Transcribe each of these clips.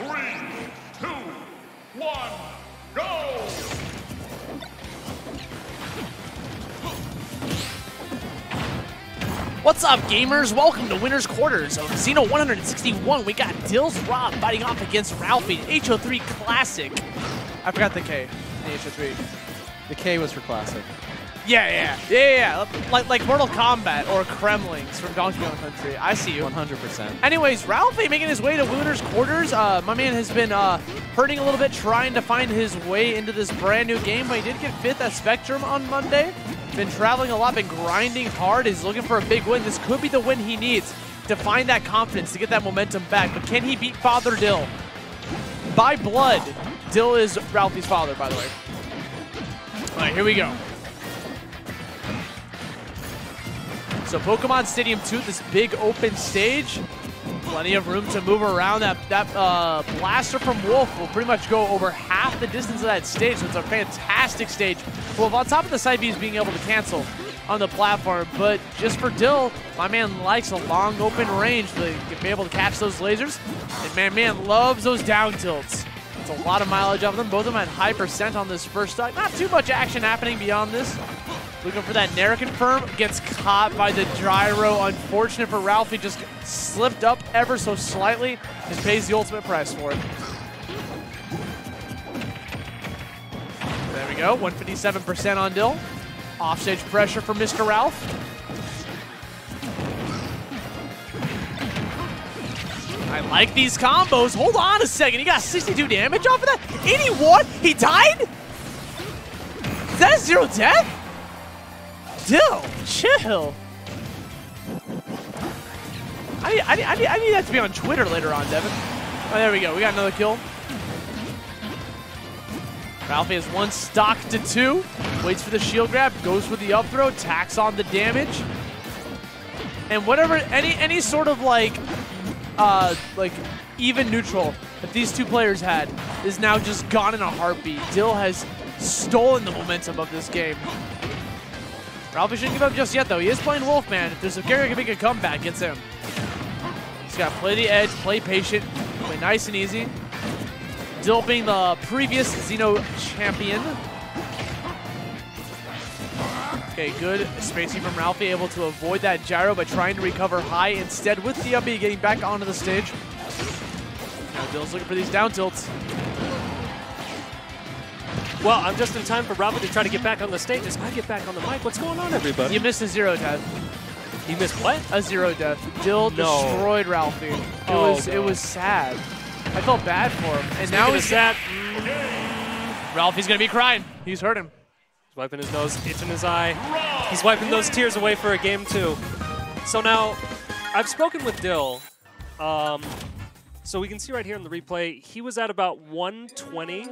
2, 1, go! What's up, gamers? Welcome to Winner's Quarters of Xeno 161. We got Dill's Rob fighting off against Ralphie, HO3 Classic. I forgot the K in the HO3. The K was for classic. Yeah. Like Mortal Kombat or Kremlings from Donkey Kong Country. I see you. 100%. Anyways, Ralphie making his way to Winner's Quarters. My man has been hurting a little bit trying to find his way into this brand new game, but he did get 5th at Spectrum on Monday. Been traveling a lot, been grinding hard. He's looking for a big win. This could be the win he needs to find that confidence, to get that momentum back. But can he beat Father Dill? By blood, Dill is Ralphie's father, by the way. All right, here we go. So Pokemon Stadium 2, this big open stage. Plenty of room to move around. That blaster from Wolf will pretty much go over half the distance of that stage, so it's a fantastic stage. Well, on top of the side Bs being able to cancel on the platform, but just for Dill, my man likes a long open range to be able to catch those lasers. And man loves those down tilts. It's a lot of mileage of them. Both of them had high percent on this first stock. Not too much action happening beyond this. Looking for that Nair confirm, gets caught by the gyro. Unfortunate for Ralphie, just slipped up ever so slightly and pays the ultimate price for it. There we go, 157% on Dill. Offstage pressure for Mr. Ralph. I like these combos. Hold on a second, he got 62 damage off of that? 81? He died? Is that a 0 death? Dill, chill. I need that to be on Twitter later on, Devin. Oh, there we go. We got another kill. Ralphie has 1 stock to 2. Waits for the shield grab. Goes for the up throw. Tacks on the damage. And whatever, any sort of like even neutral that these two players had is now just gone in a heartbeat. Dill has stolen the momentum of this game. Ralphie shouldn't give up just yet, though. He is playing Wolfman. If there's a character that can make a comeback, it's him. He's got to play the edge, play patient, play nice and easy. Dill being the previous Xeno champion. Okay, good spacing from Ralphie, able to avoid that gyro by trying to recover high instead with the up B getting back onto the stage. Now Dill's looking for these down tilts. Well, I'm just in time for Robert to try to get back on the stage as I get back on the mic. What's going on, everybody? You missed a 0 death. You missed what? A 0 death. Dill destroyed Ralphie. It was sad. I felt bad for him. And now he's sad. Ralphie's gonna be crying. He's hurt him. He's wiping his nose, itch in his eye. He's wiping those tears away for a game 2. So now, I've spoken with Dill. So we can see right here in the replay, he was at about 120.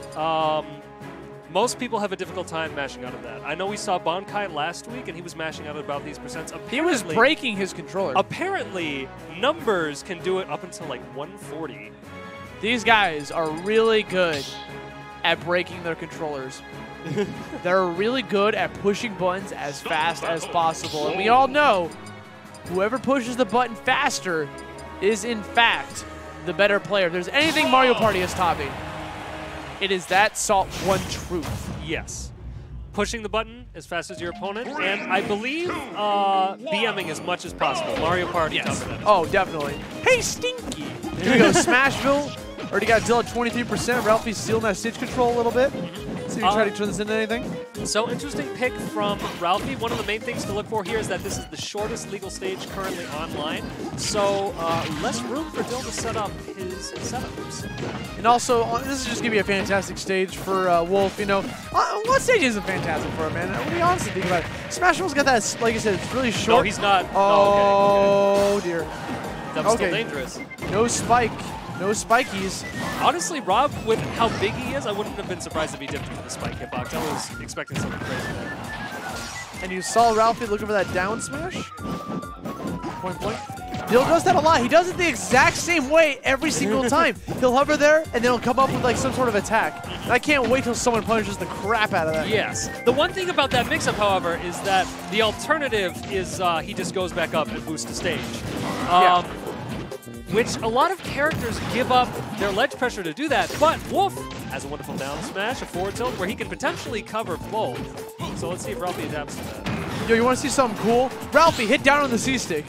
Most people have a difficult time mashing out of that. I know we saw Bonkai last week, and he was mashing out at about these percents. He was breaking his controller. Apparently, numbers can do it up until like 140. These guys are really good at breaking their controllers. They're really good at pushing buttons as fast as possible. And we all know, whoever pushes the button faster is, in fact, the better player. If there's anything Mario Party has taught me, it is that Salt 1 truth. Yes. Pushing the button as fast as your opponent, and I believe BMing as much as possible. Mario Party does that. Oh, definitely. Hey, Stinky! Here we go, Smashville. Already got Dill at 23%. Ralphie's stealing that stage control a little bit. See if you try to turn this into anything. So, interesting pick from Ralphie. One of the main things to look for here is that this is the shortest legal stage currently online. So, less room for Dill to set up his setups. And also, this is just going to be a fantastic stage for Wolf. You know, what stage isn't fantastic for him, man? What do you honestly think about it? Smashville's got that, like I said, it's really short. No, he's not. Oh, dear. That's still dangerous. No spike. No spikies. Honestly, Rob, with how big he is, I wouldn't have been surprised if he dipped into the spike hitbox. I was expecting something crazy there. And you saw Ralphie looking for that down smash. Point. Dill does that a lot. He does it the exact same way every single time. He'll hover there, and then he'll come up with like some sort of attack. And I can't wait till someone punishes the crap out of that. Yes. The one thing about that mix-up, however, is that the alternative is he just goes back up and boosts the stage. which a lot of characters give up their ledge pressure to do that, but Wolf has a wonderful down smash, a forward tilt, where he can potentially cover both. So let's see if Ralphie adapts to that. Yo, you want to see something cool? Ralphie, hit down on the C-stick.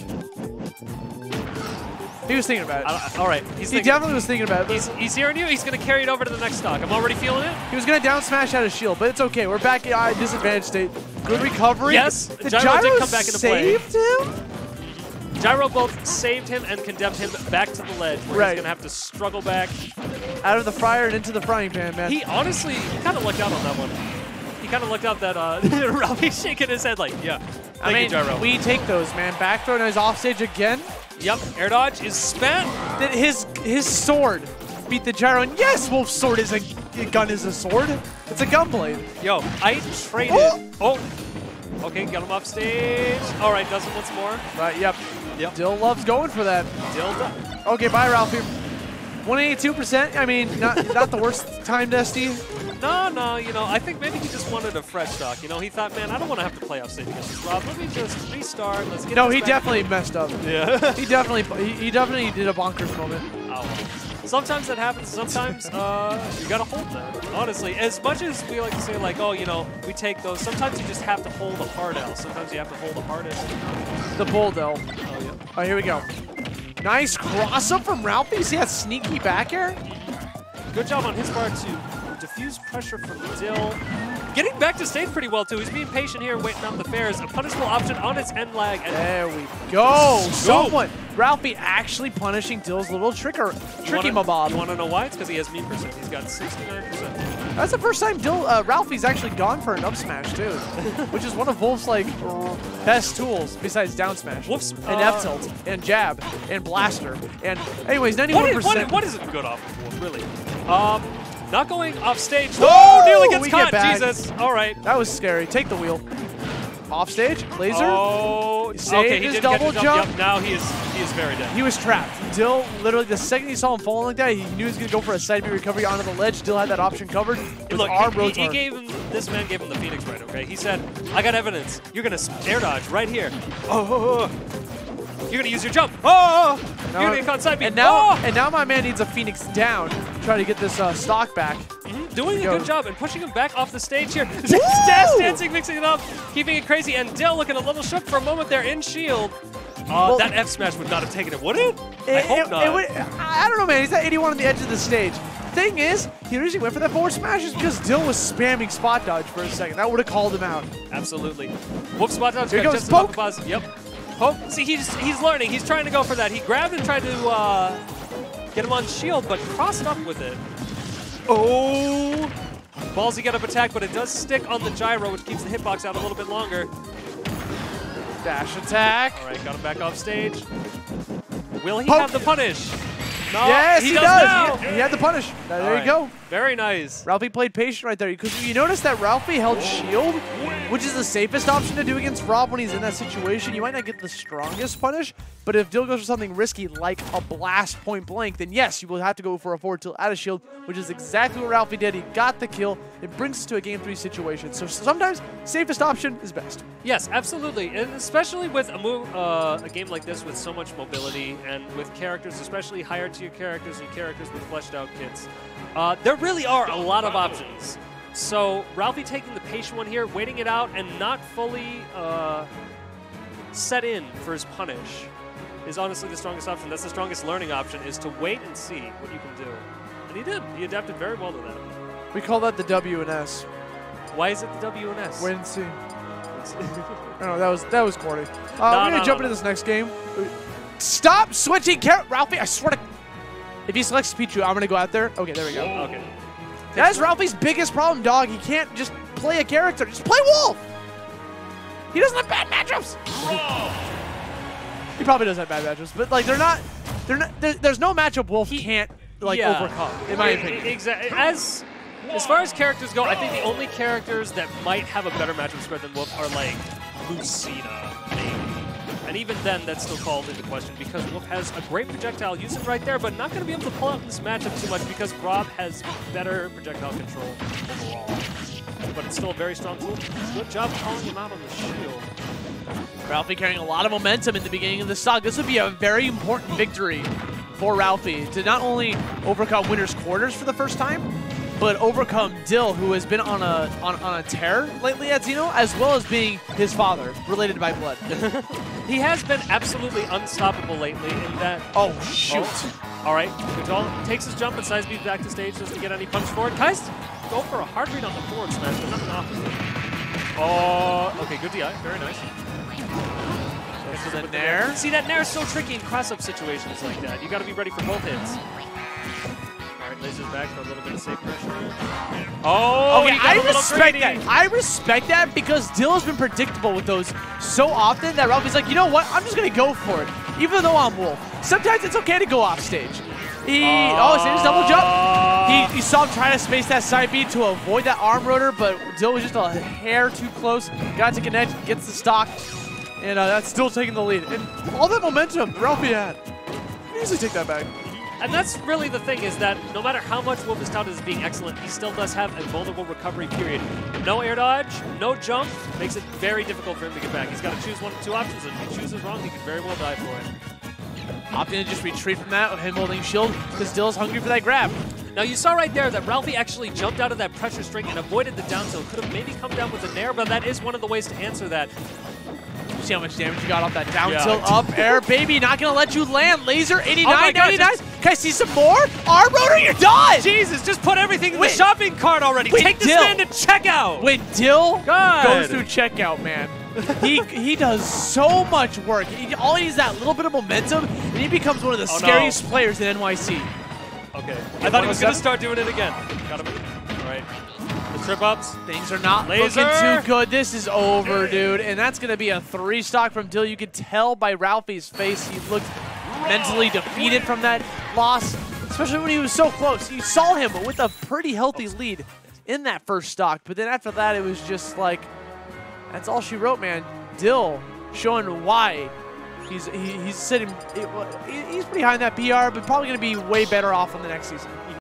He was thinking about it. All right. He definitely was thinking about it. He's hearing you. He's going to carry it over to the next stock. I'm already feeling it. He was going to down smash out of shield, but it's okay. We're back at disadvantage state. Good recovery. Yes, the Gyro did come back into play. Saved him? Gyro both saved him and condemned him back to the ledge, where he's going to have to struggle back. Out of the fryer and into the frying pan, man. He honestly kind of lucked out on that one. He kind of lucked out that Ralphie's shaking his head like, yeah. Thank you, Gyro. We take those, man. Back throw, now he's off stage again. Yep, air dodge is spent. His sword beat the Gyro, and yes, Wolf's sword is a gun is a sword. It's a gunblade. Yo, I traded. Oh, okay, got him off stage. All right, does it once more. Right, yep. Dill loves going for that. Dill done. Okay, bye, Ralphie. 182%. I mean, not the worst timed SD. No, you know, I think maybe he just wanted a fresh stock. You know, he thought, man, I don't want to have to play off stage against this Rob. Let me just restart. Let's get. No, he definitely messed up. Yeah. he definitely did a bonkers moment. Oh. Sometimes that happens. Sometimes you gotta hold that. Honestly, as much as we like to say, like, oh, you know, we take those. Sometimes you just have to hold a hard L. Sometimes you have to hold a hard L. The bold L. Oh yeah. Oh, here we go. Nice cross up from Ralphie. See that sneaky back air? Good job on his part to diffuse pressure from Dill. Getting back to stage pretty well, too. He's being patient here, waiting out the fares. A punishable option on its end lag. And there we go. Someone. Ralphie actually punishing Dill's little tricky mabob. You want to know why? It's because he has mean percent. He's got 69%. That's the first time Ralphie's actually gone for an up smash, too. Which is one of Wolf's, like, best tools besides down smash. Wolf's, and F tilt, and jab, and blaster. And anyways, 91%. What isn't good off of Wolf, really? Not going off stage. Oh, nearly gets caught. Jesus. All right. That was scary. Take the wheel. Off stage. Laser. Oh, okay. His double jump. Yep, now he is very dead. He was trapped. Dill, literally, the second he saw him falling like that, he knew he was going to go for a side B recovery onto the ledge. Dill had that option covered. Look, this man gave him the Phoenix right, okay? He said, I got evidence. You're going to air dodge right here. Oh. You're gonna use your jump. Oh! You're gonna get caught side B. And now my man needs a Phoenix down to try to get this stock back. Doing a good job and pushing him back off the stage here. Dash dancing, mixing it up, keeping it crazy, and Dill looking a little shook for a moment there in shield. That F smash would not have taken it, would it? I hope not. I don't know, man. He's at 81 on the edge of the stage. Thing is, he originally went for that forward smashes because Dill was spamming spot dodge for a second. That would have called him out. Absolutely. Whoop, spot dodge. Here goes poke. Yep. Poke. See, he's learning. He's trying to go for that. He grabbed and tried to get him on shield, but crossed up with it. Oh! Ballsy got up attack, but it does stick on the gyro, which keeps the hitbox out a little bit longer. Dash attack. All right, got him back off stage. Will he have the punish? No, yes, he does. Now. He had the punish. There you go. Very nice. Ralphie played patient right there because you notice that Ralphie held shield, which is the safest option to do against Rob when he's in that situation. You might not get the strongest punish, but if Dill goes for something risky like a blast point blank, then yes, you will have to go for a forward tilt out of shield, which is exactly what Ralphie did. He got the kill. It brings us to a game 3 situation. So sometimes safest option is best. Yes, absolutely, and especially with a game like this with so much mobility and with characters, especially higher tier characters and characters with fleshed out kits. There really are a lot of options. So Ralphie taking the patient one here, waiting it out, and not fully set in for his punish is honestly the strongest option. That's the strongest learning option, is to wait and see what you can do. And he did. He adapted very well to that. We call that the W and S. Why is it the W and S? Wait and see. No, that was corny. We're gonna jump into this next game. Stop switching Ralphie, I swear to... If he selects Pichu, I'm gonna go out there. Okay, there we go. Okay. That is Ralphie's biggest problem, dog. He can't just play a character. Just play Wolf! He doesn't have bad matchups! He probably does have bad matchups, but like there's no matchup Wolf can't overcome, in my opinion. Exactly. As far as characters go, I think the only characters that might have a better matchup spread than Wolf are like Lucina, maybe. And even then, that's still called into question because Wolf has a great projectile using right there, but not going to be able to pull out this matchup too much because Rob has better projectile control overall. But it's still a very strong tool. Good job calling him out on the shield. Ralphie carrying a lot of momentum in the beginning of the stock. This would be a very important victory for Ralphie to not only overcome winner's quarters for the first time, but overcome Dill, who has been on a tear lately at Xeno, as well as being his father, related by blood. He has been absolutely unstoppable lately in that. Oh, shoot. Oh. All right, Kajal takes his jump, and Size B's back to stage, doesn't get any punch forward. Kais go for a hard read on the forward smash, but nothing off of it. Oh, okay, good DI, very nice. This is a nair. See, that nair is so tricky in cross-up situations like that. You got to be ready for both hits. All right, lasers back for a little bit of safe pressure. Oh, okay, he got I a little respect greedy. that. I respect that because Dill has been predictable with those so often that Ralphie's like, you know what? I'm just going to go for it, even though I'm Wolf. Sometimes it's okay to go off stage. See his double jump? He saw him trying to space that side B to avoid that arm rotor, but Dill was just a hair too close. Got to connect, gets the stock, and that's still taking the lead. And all that momentum Ralphie had, he can easily take that back. And that's really the thing, is that no matter how much Wolf is touted as being excellent, he still does have a vulnerable recovery period. No air dodge, no jump, makes it very difficult for him to get back. He's got to choose one of two options, and if he chooses wrong, he can very well die for it. Opting to just retreat from that with him holding shield because Dill's hungry for that grab. Now you saw right there that Ralphie actually jumped out of that pressure string and avoided the down tilt. Could have maybe come down with a nair, but that is one of the ways to answer that. You see how much damage you got off that down Yeah. tilt up air, baby. Not going to let you land. Laser, 89, Oh my God, 99. Can I see some more? Arm rotor, you're done! Jesus, just put everything in Wait. the shopping cart already. Wait, Take this Dill. man to checkout. When Dill God. goes through checkout, man, he does so much work. All he needs is that little bit of momentum, and he becomes one of the scariest players in NYC. Okay. I thought he was going to start doing it again. Got him. All right. The trip ups. Things are not Laser. looking too good. This is over, dude. And that's going to be a 3 stock from Dill. You could tell by Ralphie's face he looked mentally defeated from that loss, especially when he was so close. You saw him with a pretty healthy lead in that first stock. But then after that, it was just like, that's all she wrote, man. Dill showing why he's sitting. He's pretty high in that PR, but probably going to be way better off on the next season.